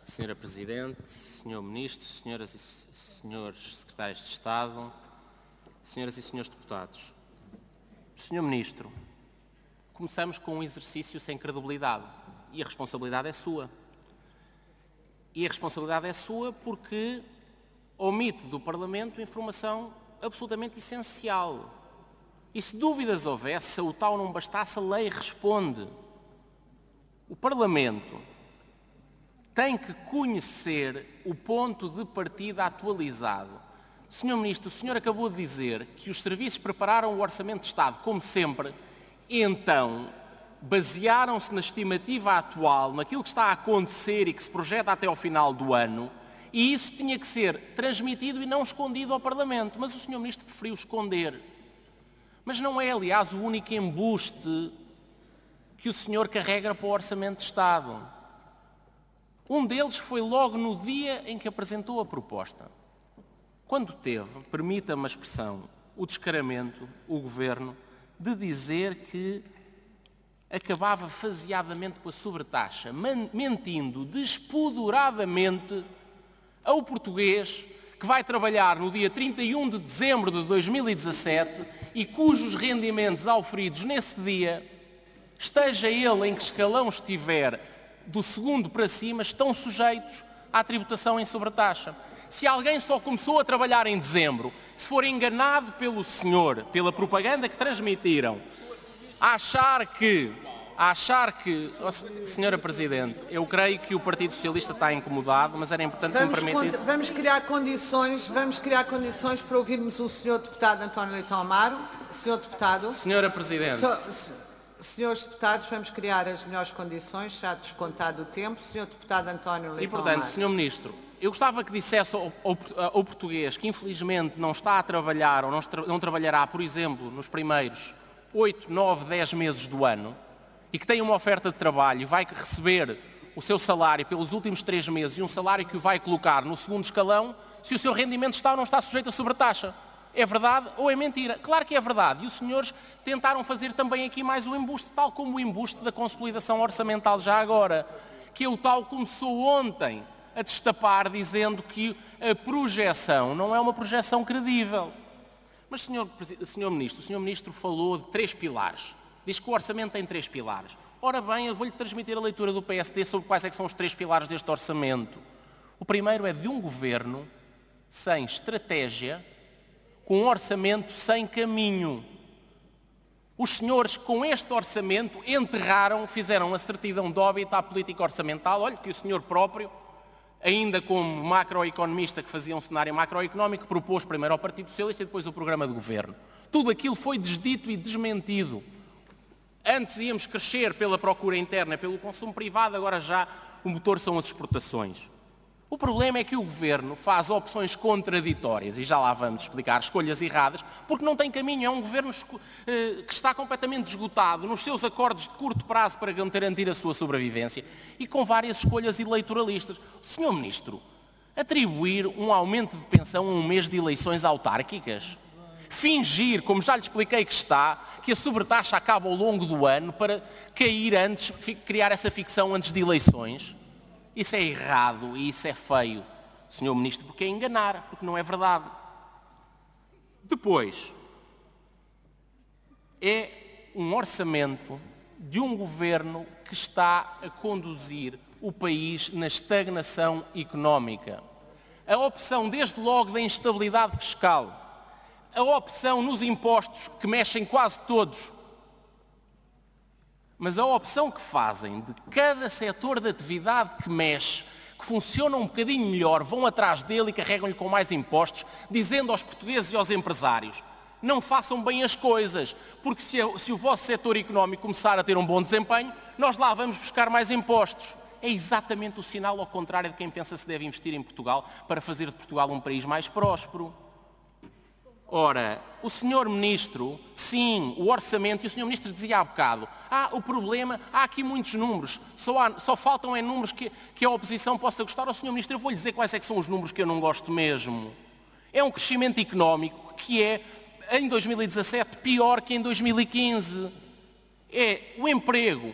Senhora Presidente, Senhor Ministro, Senhoras e Senhores Secretários de Estado, Senhoras e Senhores Deputados. Senhor Ministro, começamos com um exercício sem credibilidade e a responsabilidade é sua. E a responsabilidade é sua porque omite do Parlamento informação absolutamente essencial. E se dúvidas houvesse, se o tal não bastasse, a lei responde. O Parlamento tem que conhecer o ponto de partida atualizado. Senhor Ministro, o senhor acabou de dizer que os serviços prepararam o Orçamento de Estado, como sempre, e então basearam-se na estimativa atual, naquilo que está a acontecer e que se projeta até ao final do ano, e isso tinha que ser transmitido e não escondido ao Parlamento. Mas o senhor Ministro preferiu esconder. Mas não é, aliás, o único embuste que o senhor carrega para o Orçamento de Estado. Um deles foi logo no dia em que apresentou a proposta. Quando teve, permita-me a expressão, o descaramento, o Governo, de dizer que acabava faseadamente com a sobretaxa, mentindo despoduradamente ao português que vai trabalhar no dia 31 de dezembro de 2017 e cujos rendimentos auferidos nesse dia, esteja ele em que escalão estiver, do segundo para cima, estão sujeitos à tributação em sobretaxa. Se alguém só começou a trabalhar em dezembro, se for enganado pelo senhor, pela propaganda que transmitiram, a achar que, Senhora Presidente, eu creio que o Partido Socialista está incomodado, mas era importante que me permitisse... Vamos criar condições para ouvirmos o Sr. Deputado António Leitão Amaro. Sr. Deputado... Senhora Presidente... Senhores deputados, vamos criar as melhores condições, já descontado o tempo. Sr. Deputado António Leitão Amaro. E, portanto, Amaro. Sr. Ministro, eu gostava que dissesse ao português que, infelizmente, não está a trabalhar ou não trabalhará, por exemplo, nos primeiros 8, 9, 10 meses do ano e que tem uma oferta de trabalho e vai receber o seu salário pelos últimos 3 meses e um salário que o vai colocar no segundo escalão, se o seu rendimento está ou não está sujeito a sobretaxa. É verdade ou é mentira? Claro que é verdade. E os senhores tentaram fazer também aqui mais um embuste, tal como o embuste da consolidação orçamental já agora, que é o tal que começou ontem a destapar, dizendo que a projeção não é uma projeção credível. Mas, Senhor Ministro, o Senhor Ministro falou de 3 pilares. Diz que o orçamento tem 3 pilares. Ora bem, eu vou-lhe transmitir a leitura do PSD sobre quais é que são os 3 pilares deste orçamento. O primeiro é de um governo sem estratégia, com um orçamento sem caminho. Os senhores, com este orçamento, fizeram a certidão de óbito à política orçamental. Olha que o senhor próprio, ainda como macroeconomista que fazia um cenário macroeconómico, propôs primeiro ao Partido Socialista e depois o programa de governo. Tudo aquilo foi desdito e desmentido. Antes íamos crescer pela procura interna, pelo consumo privado, agora já o motor são as exportações. O problema é que o Governo faz opções contraditórias, e já lá vamos explicar, escolhas erradas, porque não tem caminho. É um Governo que está completamente esgotado nos seus acordos de curto prazo para garantir a sua sobrevivência e com várias escolhas eleitoralistas. Senhor Ministro, atribuir um aumento de pensão a um mês de eleições autárquicas? Fingir, como já lhe expliquei que a sobretaxa acaba ao longo do ano para cair antes, criar essa ficção antes de eleições? Isso é errado e isso é feio, Senhor Ministro, porque é enganar, porque não é verdade. Depois, é um orçamento de um governo que está a conduzir o país na estagnação económica. A opção, desde logo, da instabilidade fiscal, a opção nos impostos, que mexem quase todos, mas a opção que fazem de cada setor de atividade que mexe, que funciona um bocadinho melhor, vão atrás dele e carregam-lhe com mais impostos, dizendo aos portugueses e aos empresários, não façam bem as coisas, porque se o vosso setor económico começar a ter um bom desempenho, nós lá vamos buscar mais impostos. É exatamente o sinal ao contrário de quem pensa se deve investir em Portugal para fazer de Portugal um país mais próspero. Ora, o Sr. Ministro, sim, o orçamento, e o Sr. Ministro dizia há bocado, o problema, há aqui muitos números, só faltam números que a oposição possa gostar. Ó, Sr. Ministro, eu vou-lhe dizer quais é que são os números que eu não gosto mesmo. É um crescimento económico que é, em 2017, pior que em 2015. É o emprego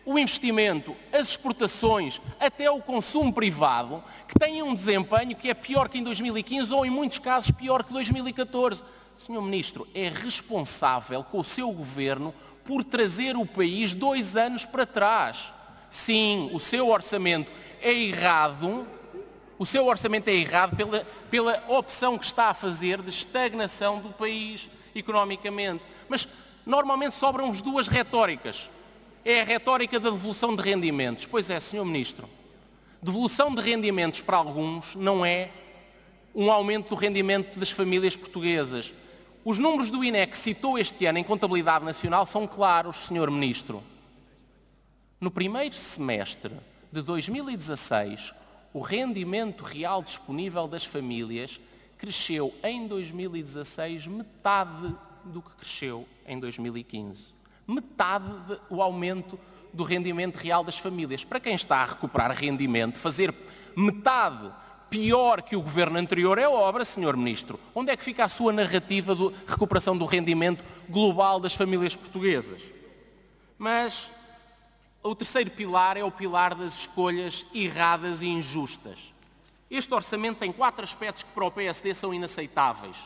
o investimento, as exportações, até o consumo privado, que têm um desempenho que é pior que em 2015 ou, em muitos casos, pior que 2014. Senhor Ministro, é responsável com o seu governo por trazer o país 2 anos para trás. Sim, o seu orçamento é errado. O seu orçamento é errado pela opção que está a fazer de estagnação do país economicamente. Mas normalmente sobram-vos 2 retóricas. É a retórica da devolução de rendimentos. Pois é, Sr. Ministro, devolução de rendimentos para alguns não é um aumento do rendimento das famílias portuguesas. Os números do INE que citou este ano em contabilidade nacional são claros, Sr. Ministro. No primeiro semestre de 2016, o rendimento real disponível das famílias cresceu em 2016 metade do que cresceu em 2015. Metade do aumento do rendimento real das famílias. Para quem está a recuperar rendimento, fazer metade pior que o governo anterior é obra, Sr. Ministro. Onde é que fica a sua narrativa de recuperação do rendimento global das famílias portuguesas? Mas o terceiro pilar é o pilar das escolhas erradas e injustas. Este orçamento tem 4 aspectos que para o PSD são inaceitáveis.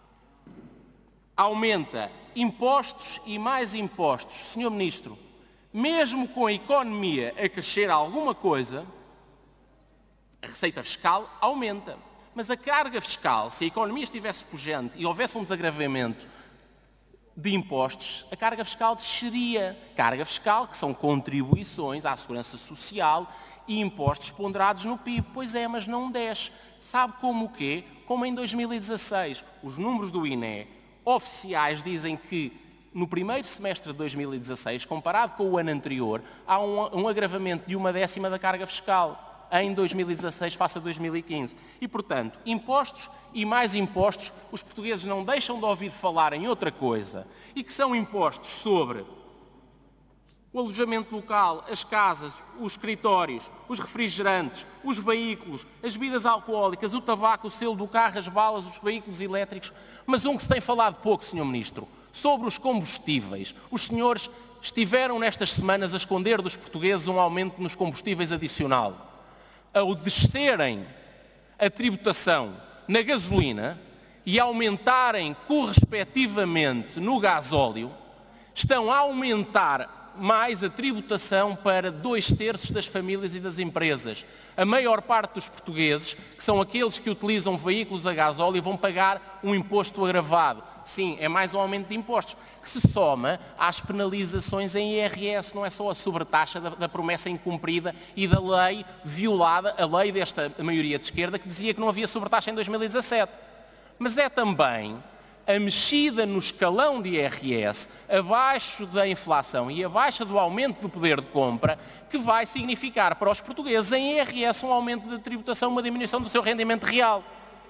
Aumenta impostos e mais impostos. Sr. Ministro, mesmo com a economia a crescer alguma coisa, a receita fiscal aumenta. Mas a carga fiscal, se a economia estivesse pujante e houvesse um desagravamento de impostos, a carga fiscal desceria. Carga fiscal, que são contribuições à segurança social e impostos ponderados no PIB. Pois é, mas não desce. Sabe como o quê? Como em 2016. Os números do INE oficiais dizem que no primeiro semestre de 2016, comparado com o ano anterior, há um agravamento de 1/10 da carga fiscal em 2016 face a 2015. E, portanto, impostos e mais impostos, os portugueses não deixam de ouvir falar em outra coisa, e que são impostos sobre o alojamento local, as casas, os escritórios, os refrigerantes, os veículos, as bebidas alcoólicas, o tabaco, o selo do carro, as balas, os veículos elétricos. Mas que se tem falado pouco, Sr. Ministro, sobre os combustíveis. Os senhores estiveram nestas semanas a esconder dos portugueses um aumento nos combustíveis adicional. Ao descerem a tributação na gasolina e aumentarem correspectivamente no gasóleo, estão a aumentar mais a tributação para 2/3 das famílias e das empresas. A maior parte dos portugueses, que são aqueles que utilizam veículos a gasóleo, vão pagar um imposto agravado. Sim, é mais um aumento de impostos, que se soma às penalizações em IRS, não é só a sobretaxa da promessa incumprida e da lei violada, a lei desta maioria de esquerda que dizia que não havia sobretaxa em 2017. Mas é também a mexida no escalão de IRS abaixo da inflação e abaixo do aumento do poder de compra que vai significar para os portugueses em IRS um aumento de tributação, uma diminuição do seu rendimento real.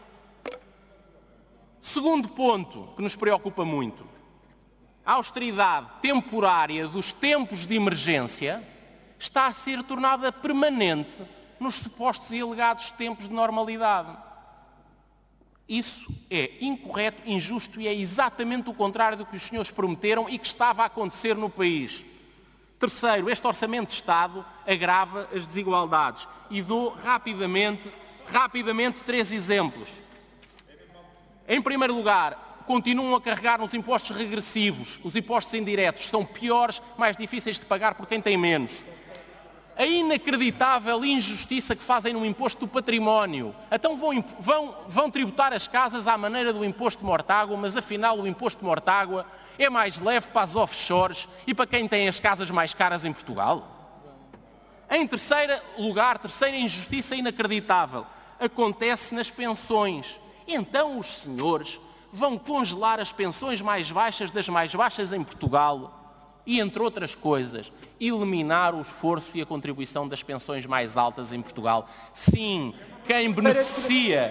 Segundo ponto que nos preocupa muito, a austeridade temporária dos tempos de emergência está a ser tornada permanente nos supostos e alegados tempos de normalidade. Isso é incorreto, injusto e é exatamente o contrário do que os senhores prometeram e que estava a acontecer no país. Terceiro, este Orçamento de Estado agrava as desigualdades. E dou rapidamente 3 exemplos. Em primeiro lugar, continuam a carregar nos impostos regressivos. Os impostos indiretos são piores, mais difíceis de pagar por quem tem menos. A inacreditável injustiça que fazem no imposto do património. Então vão tributar as casas à maneira do imposto de Mortágua, mas afinal o imposto de Mortágua é mais leve para as offshores e para quem tem as casas mais caras em Portugal. Em terceiro lugar, terceira injustiça inacreditável, acontece nas pensões. Então os senhores vão congelar as pensões mais baixas das mais baixas em Portugal e, entre outras coisas, eliminar o esforço e a contribuição das pensões mais altas em Portugal. Sim, quem beneficia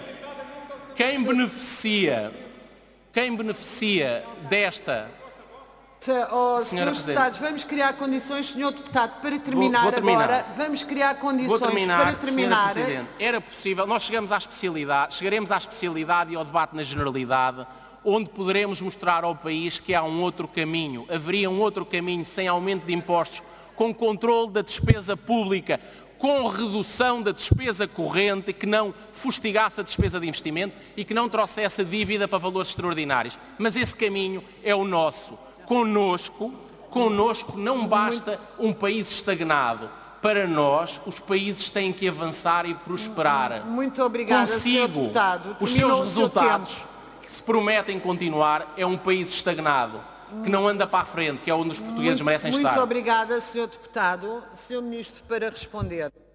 desta... Senhores deputados, vamos criar condições, Senhor Deputado, para terminar agora. Vamos criar condições para terminar. Senhora Presidente, era possível, nós chegaremos à especialidade e ao debate na generalidade, onde poderemos mostrar ao país que há um outro caminho. Haveria um outro caminho sem aumento de impostos, com controle da despesa pública, com redução da despesa corrente, que não fustigasse a despesa de investimento e que não trouxesse a dívida para valores extraordinários. Mas esse caminho é o nosso. Connosco não basta um país estagnado. Para nós, os países têm que avançar e prosperar. Muito obrigada, Sr. Deputado. Os seus resultados, que se prometem continuar, é um país estagnado, que não anda para a frente, que é onde os portugueses merecem estar. Muito obrigada, Sr. Deputado. Sr. Ministro, para responder.